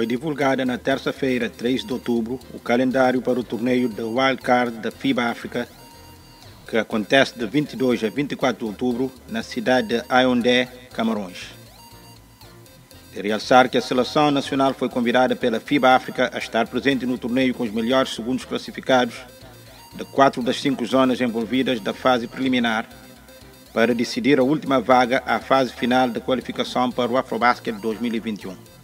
Foi divulgada na terça-feira, 3 de outubro, o calendário para o torneio da Wild Card da FIBA África, que acontece de 22 a 24 de outubro na cidade de Yaoundé, Camarões. De realçar que a seleção nacional foi convidada pela FIBA África a estar presente no torneio com os melhores segundos classificados de 4 das 5 zonas envolvidas da fase preliminar, para decidir a última vaga à fase final da qualificação para o Afrobasket 2021.